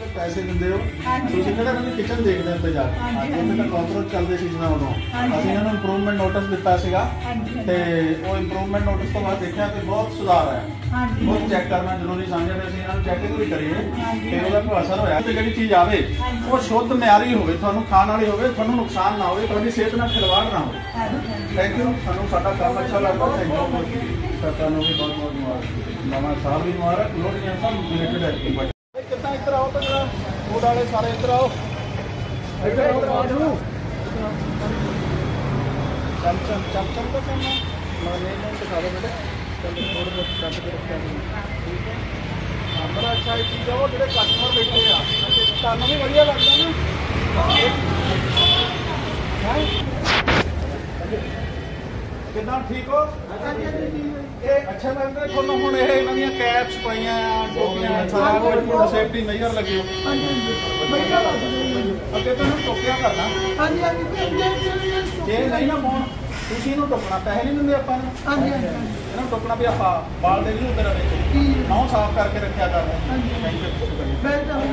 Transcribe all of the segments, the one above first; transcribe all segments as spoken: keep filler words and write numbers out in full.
ਪੈਸੇ ਦਿੰਦੇ ਹੋ ਤੁਸੀਂ ਕਿਹੜਾ ਇਹਨਾਂ ਦੀ ਕਿਚਨ ਦੇਖਦੇ ਹੋ ਤੇ ਜਾ ਕੇ ਅੱਜ ਉੱਥੇ ਤਾਂ ਕਾਕਰੋਚ ਚੱਲਦੇ ਸੀ ਜਿਵੇਂ ਉਦੋਂ ਅਸੀਂ ਇਹਨਾਂ ਨੂੰ ਇੰਪਰੂਵਮੈਂਟ ਨੋਟਿਸ ਦਿੱਤਾ ਸੀਗਾ ਤੇ ਉਹ ਇੰਪਰੂਵਮੈਂਟ ਨੋਟਿਸ ਤੋਂ ਬਾਅਦ ਦੇਖਿਆ ਕਿ ਬਹੁਤ ਸੁਧਾਰ ਆਇਆ ਬਹੁਤ ਚੈੱਕ ਕਰਨਾ ਜ਼ਰੂਰੀ ਸਮਝਿਆ ਤੇ ਅਸੀਂ ਇਹਨਾਂ ਨੂੰ ਚੈਕਿੰਗ ਵੀ ਕਰੀਏ ਤੇ ਉਹਦਾ ਕੋਈ ਅਸਰ ਹੋਇਆ ਤੇ ਜਿਹੜੀ ਚੀਜ਼ ਆਵੇ ਉਹ ਸ਼ੁੱਧ ਮਿਆਰੀ ਹੋਵੇ ਤੁਹਾਨੂੰ ਖਾਣ ਵਾਲੀ ਹੋਵੇ ਤੁਹਾਨੂੰ ਨੁਕਸਾਨ ਨਾ ਹੋਵੇ ਤੁਹਾਡੀ ਸਿਹਤ ਨਾਲ ਖਿਲਵਾੜ ਨਾ ਹੋਵੇ ਥੈਂਕ ਯੂ ਸਾਨੂੰ ਸਾਡਾ ਕੰਮ ਅੱਛਾ ਲੱਗਦਾ ਥੈਂਕ ਯੂ ਸਰਕਾਰ ਨੂੰ ਵੀ ਬਹੁਤ ਬਹੁਤ ਮੁਬਾਰਕ ਨਵਾਂ ਸਾਲ ਵੀ ਮੁਬਾਰਕ ਲੋਹੜੀਆਂ ਸਭ ਰਿਲੇਟਡ ਹੈ ਕਿੱਦਾਂ ਇੱਧਰ ਆਓ ਤਾਂ ਜਰਾ ਫੂਡ ਵਾਲੇ ਸਾਰੇ ਇੱਧਰ ਆਓ ਇੱਧਰ ਆਓ ਰਾਜੂ ਚਮ ਚਮ ਚਮ ਚਮ ਤਾਂ ਕਰਨਾ ਮੈਨੇਜਮੈਂਟ ਸਿਖਾ ਦਿਓ ਬੇਟੇ ਚਲੋ ਥੋੜਾ ਬਹੁਤ ਕੱਟ ਕੇ ਰੱਖਿਆ ਠੀਕ ਹੈ ਹਾਂ ਬੜਾ ਅੱਛਾ ਇਹ ਚੀਜ਼ ਆ ਉਹ ਜਿਹੜੇ ਕਸਟਮਰ ਬੈਠੇ ਆ ਤੁਹਾਨੂੰ ਵੀ ਵਧੀਆ ਲੱਗਦਾ ਨਾ ਕਿੱਦਾਂ ਠੀਕ ਹੋ ਇਹ ਅੱਛਾ ਲੱਗਦਾ ਤੁਹਾਨੂੰ ਹੁਣ ਇਹ ਇਹਨਾਂ ਦੀਆਂ ਕੈਪਸ ਪਾਈਆਂ ਆ ਟੋਪੀਆਂ ਸਾਰਾ ਕੁਝ ਫੂਡ ਸੇਫਟੀ ਮੇਜਰ ਲੱਗੇ ਹੋ ਅੱਗੇ ਤੁਹਾਨੂੰ ਟੋਕਿਆ ਕਰਨਾ ਹਾਂਜੀ ਹਾਂਜੀ ਜੇ ਨਹੀਂ ਨਾ ਮੋਣ ਤੁਸੀਂ ਇਹਨੂੰ ਟੋਕਣਾ ਪੈਸੇ ਨਹੀਂ ਦਿੰਦੇ ਆਪਾਂ ਨੂੰ ਹਾਂਜੀ ਇਹਨਾਂ ਨੂੰ ਟੋਕਣਾ ਵੀ ਆਪਾਂ ਬਾਲ ਦੇ ਨਹੀਂ ਉੱਤੇ ਵਿੱਚ ਨਹੁੰ ਸਾਫ਼ ਕਰਕੇ ਰੱਖਿਆ ਕਰਨਾ ਹਾਂਜੀ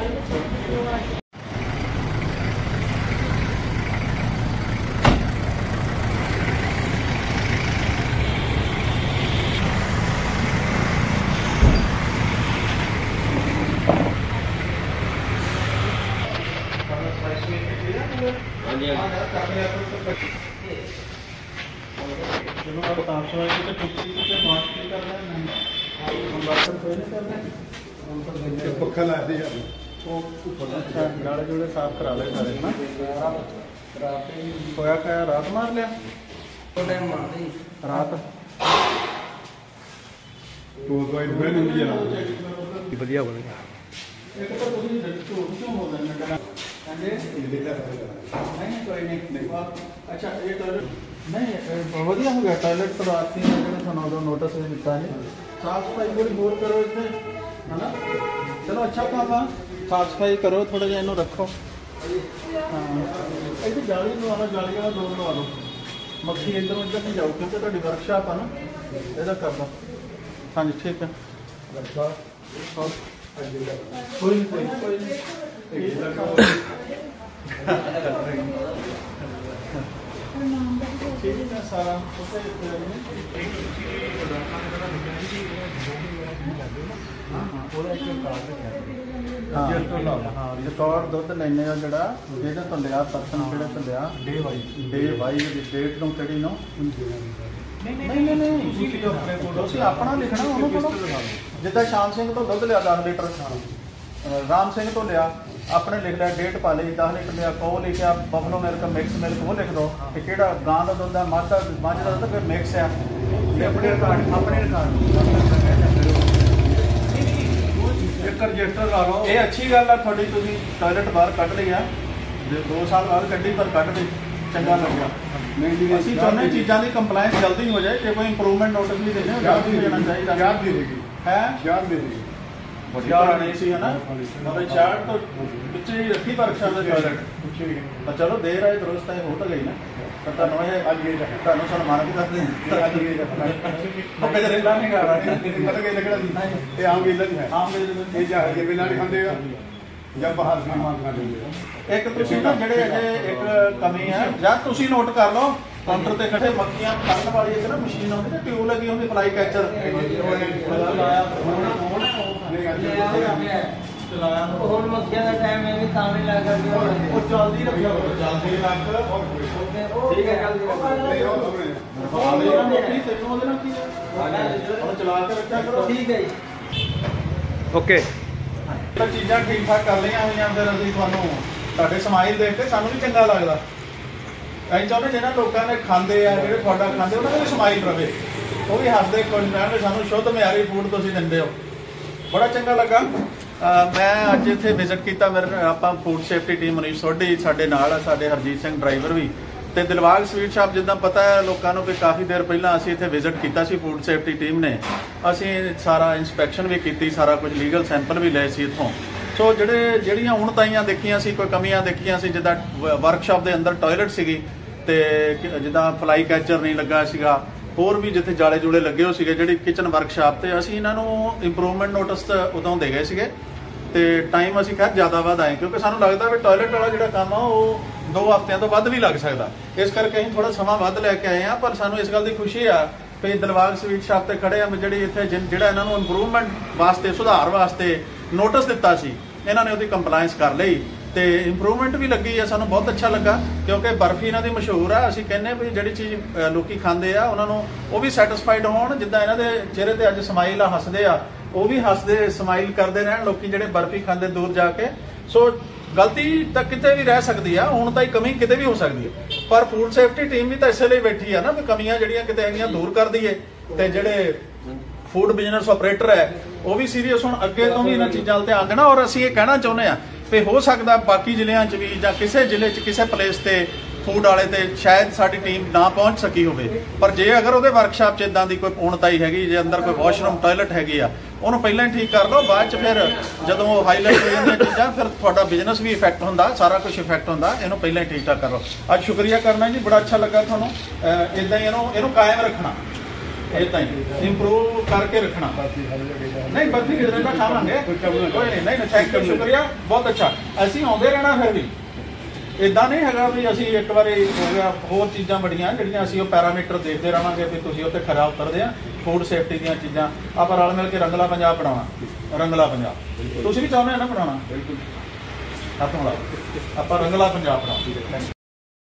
चलो अब साफ सफाई तो टुकड़ी से बात नहीं कर रहे हैं हम बर्तन धोए नहीं कर रहे हैं पक्का ला दिया वो अच्छा गाड़े जोड़े साफ करा ले सारे ना होया क्या रात मार लिया तो टाइम मार दी रात तो कोई बन नहीं है बढ़िया बन गया एक तो पूरी झटको क्यों हो गया मैं नहीं कोई नहीं अच्छा ये टॉयलेट नहीं वधिया हो गया टॉयलेट तो रात नहीं है थानू उदों नोटिस भी दिता है साफ सफाई थोड़ी होर करो इतने है ना चलो अच्छा काम आ साफ सफाई करो थोड़ा जिहा इनू रखो हाँ इतनी जाली लवा लो जाली वाला डोर लवा लो मक्खी इधर उधर नहीं जाओ क्योंकि तुहाडी वर्कशॉप है ना इहदा कर दो हाँ जी ठीक है कोई नहीं कोई कोई नहीं ठीक है सारा हाँ रिकॉर्ड दुध लेने जो तो लिया परसन कि तो लिया day wise day wise date नूं किहड़ी नूं नहीं नहीं नहीं अपना लिखना उन्होंने जिदा शाम सिंह तो दुध लिया दस लीटर राम सिंह तो लिया अपने लिख लिया डेट पा ली दस लीटर लिया कौ लिखा बफलो मिल्क मिक्स मिल्क वो लिख दो कि किहड़ा गां का दुध है मझ का मझ का दुध फिर मिक्स है अपने रिकॉर्ड अपने रिकॉर्ड एक रजिस्टर ला लो ये अच्छी गल है थोड़ी तुसीं टॉयलेट बाहर कढ़ ली है दो साल बाद कढ़ी पर कढ़ दी चंगा लग्या ਅਸੀਂ ਚਾਹੁੰਦੇ ਚੀਜ਼ਾਂ ਦੀ ਕੰਪਲਾਈਂਸ ਜਲਦੀ ਹੋ ਜਾਏ ਤੇ ਕੋਈ ਇੰਪਰੂਵਮੈਂਟ ਨੋਟਿਸ ਵੀ ਦੇਣੇ ਜਲਦੀ ਹੋ ਜਾਣਾ ਚਾਹੀਦਾ ਯਾਦ ਦੇ ਦੇਗੀ ਹੈ ਯਾਦ ਦੇ ਦੇਗੀ ਚਾਰ ਨਹੀਂ ਸੀ ਹਨਾ ਮਤਲਬ ਚਾਰ ਤੋਂ ਪਿੱਛੇ ਹੀ ਰੱਖੀ ਵਰਕਸ਼ਾਪ ਦੇ ਟਾਇਲਟ ਪਿੱਛੇ ਹੀ ਤਾਂ ਚਲੋ ਦੇਰ ਆਏ ਦਰੋਸਤ ਹੈ ਹੋ ਤਾਂ ਗਈ ਨਾ ਤਾਂ ਤੁਹਾਨੂੰ ਇਹ ਅੱਜ ਇਹ ਤੁਹਾਨੂੰ ਸਨਮਾਨ ਵੀ ਕਰਦੇ ਅੱਜ ਇਹ ਉਹ ਕਦੇ ਲਾ ਨਹੀਂ ਕਰ ਰਹਾ ਪਤਾ ਕਿ ਲੱਗਣਾ ਸੀ ਇਹ ਆਮ ਵੇਲਾ ਨਹੀਂ ਹੈ ਆਮ ਵੇਲਾ ਇਹ ਜਾ ਕੇ ਵੇਲਾ ਨਹੀਂ ਖਾਂਦੇ ਜਦ ਬਾਹਰ ਸਮਾਨ ਖਾ ਲੈਂਦੇ ਇੱਕ ਤੁਸੀਂ ਨਾ ਜਿਹੜੇ ਅਜੇ ਇੱਕ ਕਮੀ ਹੈ ਜਾਂ ਤੁਸੀਂ ਨੋਟ ਕਰ ਲਓ ਕਾਊਂਟਰ ਤੇ ਖੜੇ ਮੱਖੀਆਂ ਫੜਨ ਵਾਲੀ ਇੱਕ ਨਾ ਮਸ਼ੀਨ ਆਉਂਦੀ ਤੇ ਟਿਊਬ ਲੱਗੀ ਹੁੰਦੀ ਫਲਾਈ ਕੈਚਰ ਚਲਾਇਆ ਹੁਣ ਮੱਖੀਆਂ ਦਾ ਟਾਈਮ ਹੈ ਵੀ ਤਾਂ ਨਹੀਂ ਲੱਗ ਗਿਆ ਉਹ ਜਲਦੀ ਰੱਖਿਓ ਜਲਦੀ ਰੱਖ ਠੀਕ ਹੈ ਜਲਦੀ ਤੈਨੂੰ ਉਹਦੇ ਨਾਲ ਕੀ ਹੁਣ ਚਲਾ ਕੇ ਰੱਖਿਆ ਕਰੋ ਠੀਕ ਹੈ ਜੀ ਓਕੇ ਤਾਂ ਚੀਜ਼ਾਂ ਠੀਕ ਠਾਕ ਕਰ ਲਈਆਂ ਹੋਈਆਂ ਫਿਰ ਅਸੀਂ ਤੁਹਾਨੂੰ ਤੁਹਾਡੇ ਸਮਾਈਲ ਦੇਖ ਕੇ ਸਾਨੂੰ ਵੀ ਚੰਗਾ ਲੱਗਦਾ ਅਸੀਂ ਚਾਹੁੰਦੇ ਜਿਹਨਾਂ ਲੋਕਾਂ ਨੇ ਖਾਂਦੇ ਆ ਜਿਹੜੇ ਤੁਹਾਡਾ ਖਾਂਦੇ ਉਹਨਾਂ ਦੀ ਸਮਾਈਲ ਰਵੇ ਉਹ ਵੀ ਹੱਸਦੇ ਖੁਸ਼ ਰਹਿਣ ਸਾਨੂੰ ਸ਼ੁੱਧ ਮਿਆਰੀ ਫੂਡ ਤੁਸੀਂ ਦਿੰਦੇ ਹੋ ਬੜਾ ਚੰਗਾ ਲੱਗਾ ਮੈਂ ਅੱਜ ਇੱਥੇ ਵਿਜ਼ਿਟ ਕੀਤਾ ਮੇਰੇ ਆਪਾਂ food safety team Manish Sodhi ਸਾਡੇ ਨਾਲ ਆ ਸਾਡੇ ਹਰਜੀਤ ਸਿੰਘ ਡਰਾਈਵਰ ਵੀ ਤੇ ਦਿਲਬਾਗ ਸਵੀਟ ਸ਼ਾਪ ਜਿੱਦਾਂ ਪਤਾ ਹੈ ਲੋਕਾਂ ਨੂੰ ਕਿ ਕਾਫੀ ਦੇਰ ਪਹਿਲਾਂ ਅਸੀਂ ਇੱਥੇ ਵਿਜ਼ਿਟ ਕੀਤਾ ਸੀ ਫੂਡ ਸੇਫਟੀ ਟੀਮ ਨੇ ਅਸੀਂ ਸਾਰਾ ਇੰਸਪੈਕਸ਼ਨ ਵੀ ਕੀਤੀ ਸਾਰਾ ਕੁਝ ਲੀਗਲ ਸੈਂਪਲ ਵੀ ਲਏ ਸੀ ਇੱਥੋਂ ਸੋ ਜਿਹੜੇ ਜਿਹੜੀਆਂ ਉਣਤਾਈਆਂ ਦੇਖੀਆਂ ਸੀ ਕੋਈ ਕਮੀਆਂ ਦੇਖੀਆਂ ਸੀ ਜਿੱਦਾਂ ਵਰਕਸ਼ਾਪ ਦੇ ਅੰਦਰ ਟਾਇਲਟ ਸੀਗੀ ਤੇ ਜਿੱਦਾਂ ਫਲਾਈ ਕੈਚਰ ਨਹੀਂ ਲੱਗਾ ਸੀਗਾ ਹੋਰ ਵੀ ਜਿੱਥੇ ਜਾਲੇ ਜੂਲੇ ਲੱਗੇ ਹੋ ਸੀਗੇ ਜਿਹੜੀ ਕਿਚਨ ਵਰਕਸ਼ਾਪ ਤੇ ਅਸੀਂ ਇਹਨਾਂ ਨੂੰ ਇੰਪਰੂਵਮੈਂਟ ਨੋਟਿਸ ਉਦੋਂ ਦੇ ਗਏ ਸੀਗੇ ਤੇ ਟਾਈਮ ਅਸੀਂ ਖੈਰ ਜ਼ਿਆਦਾ ਵੱਧ ਆਏ ਕਿਉਂਕਿ ਸਾਨੂੰ ਲੱਗਦਾ ਵੀ ਟਾਇਲਟ ਵਾਲਾ ਜਿਹੜਾ ਕੰਮ ਆ ਉਹ ਦੋ ਹਫ਼ਤਿਆਂ ਤੋਂ ਵੱਧ ਵੀ ਲੱਗ ਸਕਦਾ, ਇਸ ਕਰਕੇ ਅਸੀਂ ਥੋੜਾ ਸਮਾਂ ਵੱਧ ਲੈ ਕੇ ਆਏ ਆ। ਪਰ ਸਾਨੂੰ ਇਸ ਗੱਲ ਦੀ ਖੁਸ਼ੀ ਆ ਵੀ ਦਿਲਬਾਗ ਸਵੀਟ ਸ਼ਾਪ ਤੇ ਖੜੇ ਆ, ਜਿਹੜੀ ਇੱਥੇ ਜਿਹੜਾ ਇਹਨਾਂ ਨੂੰ ਇੰਪਰੂਵਮੈਂਟ ਵਾਸਤੇ, ਸੁਧਾਰ ਵਾਸਤੇ ਨੋਟਿਸ ਦਿੱਤਾ ਸੀ, ਇਹਨਾਂ ਨੇ ਉਹਦੀ ਕੰਪਲਾਇੰਸ ਕਰ ਲਈ ਤੇ ਇੰਪਰੂਵਮੈਂਟ ਵੀ ਲੱਗੀ ਆ। ਸਾਨੂੰ ਬਹੁਤ ਅੱਛਾ ਲੱਗਾ ਕਿਉਂਕਿ ਬਰਫੀ ਇਹਨਾਂ ਦੀ ਮਸ਼ਹੂਰ ਆ। ਅਸੀਂ ਕਹਿੰਦੇ ਵੀ ਜਿਹੜੀ ਚੀਜ਼ ਲੋਕੀ ਖਾਂਦੇ ਆ ਉਹਨਾਂ ਨੂੰ ਉਹ ਵੀ ਸੈਟੀਸਫਾਈਡ ਹੋਣ, ਜਿੱਦਾਂ ਇਹਨਾਂ ਦੇ ਚਿਹਰੇ ਤੇ ਅੱਜ ਸਮਾਈਲ ਆ, ਹੱਸਦੇ ਆ, ਉਹ ਵੀ ਹੱਸਦੇ ਸਮਾਈਲ ਕਰਦੇ ਰਹਿਣ ਲੋਕੀ ਜਿਹੜੇ ਬਰਫੀ ਖਾਂਦੇ ਦੂਰ ਜਾ ਕੇ। ਸੋ ਗਲਤੀ ਤਾਂ ਕਿਤੇ ਵੀ ਰਹਿ ਸਕਦੀ ਆ, ਹੁਣ ਤਾਂ ਹੀ ਕਮੀ ਕਿਤੇ ਵੀ ਹੋ ਸਕਦੀ ਹੈ, ਪਰ ਫੂਡ ਸੇਫਟੀ ਟੀਮ ਵੀ ਤਾਂ ਇਸੇ ਲਈ ਬੈਠੀ ਆ ਨਾ ਵੀ ਕਮੀਆਂ ਜਿਹੜੀਆਂ ਕਿਤੇ ਹੈਗੀਆਂ ਦੂਰ ਕਰ ਦਈਏ। ਤੇ ਜਿਹੜੇ ਫੂਡ ਬਿਜ਼ਨਸ ਆਪਰੇਟਰ ਹੈ ਉਹ ਵੀ ਸੀਰੀਅਸ ਹੁਣ ਅੱਗੇ ਤੋਂ ਵੀ ਇਹਨਾਂ ਚੀਜ਼ਾਂ 'ਤੇ ਧਿਆਨ ਦੇਣਾ। ਔਰ ਅਸੀਂ ਇਹ ਕਹਿਣਾ ਚਾਹੁੰਦੇ ਆ ਵੀ ਹੋ ਸਕਦਾ ਬਾਕੀ ਜ਼ਿਲ੍ਹਿਆਂ 'ਚ ਵੀ ਜਾਂ ਕਿਸੇ ਜ਼ਿਲ੍ਹੇ 'ਚ ਕਿਸੇ ਪਲੇਸ ਤੇ ਫੂਡ ਵਾਲੇ ਤੇ ਸ਼ਾਇਦ ਸਾਡੀ ਟੀਮ ਨਾ ਪਹੁੰਚ ਸਕੀ ਹੋਵੇ, ਪਰ ਜੇ ਅਗਰ ਉਹਦੇ ਵਰਕਸ਼ਾਪ 'ਚ ਇਦਾਂ ਦੀ ਕੋਈ ਪੂਰਨਤਾਈ ਹੈਗੀ, ਜੇ ਅੰਦਰ ਕੋਈ ਵਾਸ਼ਰੂਮ ਟਾਇਲਟ ਹੈਗੀ ਆ, ਉਹਨੂੰ ਪਹਿਲਾਂ ਹੀ ਠੀਕ ਕਰ ਲਓ। ਬਾਅਦ 'ਚ ਫਿਰ ਜਦੋਂ ਉਹ ਹਾਈਲਾਈਟ ਹੋ ਜਾਂਦੀਆਂ ਚੀਜ਼ਾਂ ਫਿਰ ਤੁਹਾਡਾ ਬਿਜ਼ਨਸ ਵੀ ਇਫੈਕਟ ਹੁੰਦਾ, ਸਾਰਾ ਕੁਝ ਇਫੈਕਟ ਹੁੰਦਾ। ਇਹਨੂੰ ਪਹਿਲਾਂ ਹੀ ਠੀਕ ਠਾਕ ਕਰ ਲਓ। ਅੱਜ ਸ਼ੁਕਰੀਆ ਕਰਨਾ ਜੀ, ਬੜਾ ਅੱਛਾ ਲੱਗਾ ਤੁਹਾਨੂੰ। ਇਦਾਂ ਹੀ ਇਹਨੂੰ ਇਹਨੂੰ ਕਾਇਮ ਰੱਖਣਾ, ਇਦਾਂ ਹੀ ਇੰਪਰੂਵ ਕਰਕੇ ਰੱਖਣਾ। ਨਹੀਂ ਬਰਫੀ ਕਿਤੇ ਦਾ ਖਾਵਾਂਗੇ, ਕੋਈ ਨਹੀਂ। ਨਹੀਂ ਥੈਂਕ ਯੂ, ਸ਼ੁਕਰੀਆ, ਬਹੁਤ ਅੱਛਾ। ਅਸੀਂ ਆਉਂਦੇ ਰਹਿਣਾ ਫਿਰ ਵੀ, ਇਦਾਂ ਨਹੀਂ ਹੈਗਾ ਵੀ ਅਸੀਂ ਇੱਕ ਵਾਰੀ ਹੋ ਗਿਆ। ਹੋਰ ਚੀਜ਼ਾਂ ਬੜੀਆਂ ਜਿਹੜੀਆਂ ਅਸੀਂ ਉਹ ਪੈਰਾਮੀਟਰ ਦੇਖਦੇ ਰਹਾਂਗੇ ਵੀ ਤੁਸੀਂ ਉੱਤੇ ਖਰਾ ਉਤਰਦੇ ਆ। ਫੂਡ ਸੇਫਟੀ ਦੀਆਂ ਚੀਜ਼ਾਂ ਆਪਾਂ ਰਲ ਮਿਲ ਕੇ ਰੰਗਲਾ ਪੰਜਾਬ ਬਣਾਉਣਾ, ਰੰਗਲਾ ਪੰਜਾਬ। ਤੁਸੀਂ ਵੀ ਚਾਹੁੰਦੇ ਆ ਨਾ ਬਣਾਉਣਾ? ਬਿਲਕੁਲ, ਆਪਾਂ ਰੰਗਲਾ ਪੰਜਾਬ ਬਣਾਉਣਾ।